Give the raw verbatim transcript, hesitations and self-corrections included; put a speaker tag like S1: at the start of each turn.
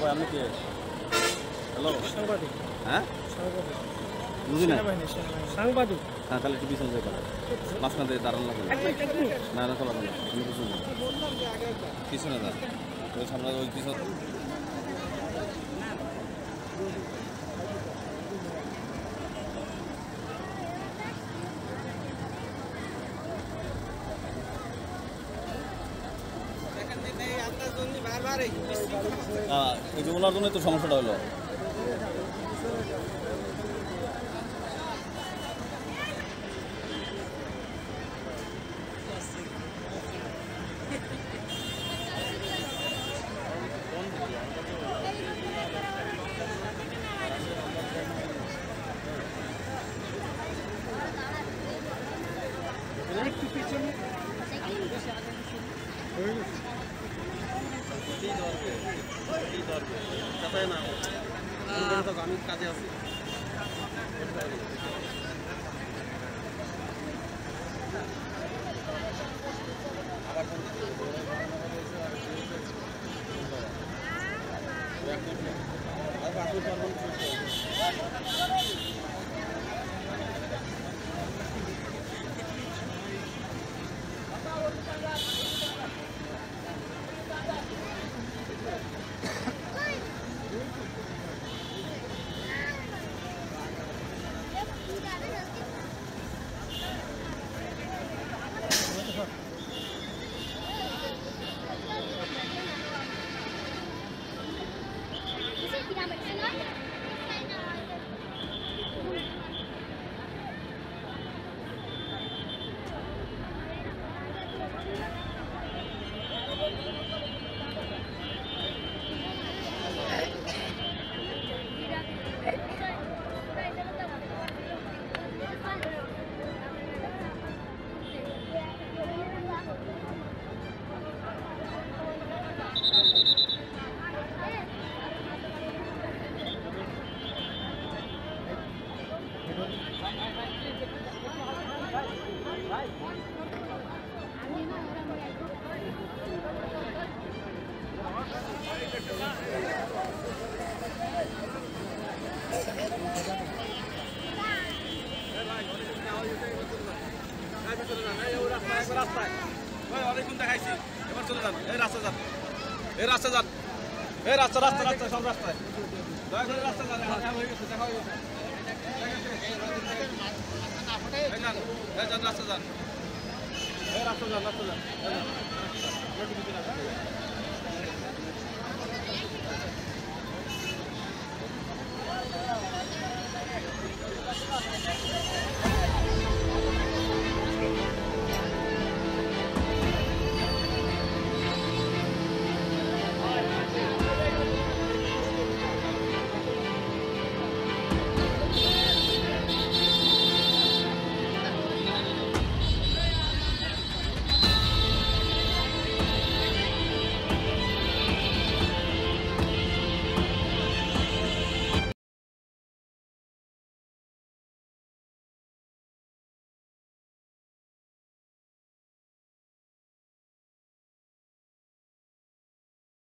S1: আপনি কে? হ্যালো
S2: সাংবাদিক।
S1: হ্যাঁ
S2: সাংবাদিক
S1: বুঝি না
S2: সাংবাদিক
S1: হ্যাঁ তাহলে একটু পিছনে যাই মাঝখান থেকে দাঁড়ানো লাগবে না না চলো না তুমি পিছনে পিছনে দাঁড় ওই সামনে ওই পিছনে এই যে ওনার জন্যই তো সমস্যাটা হলো
S2: একটু পিছনে
S1: আমি কাজে আছি রাস্তায় অনেকক্ষণ দেখাইছি এবার চলে যান এই রাস্তা যান এই রাস্তা যান এই রাস্তা রাস্তা রাস্তা সব রাস্তায় দয়া করে রাস্তা যান হয়ে গেছে দেখা হয়ে গেছে যান রাস্তা যান এই রাস্তা যান রাস্তা যান
S3: Thank you.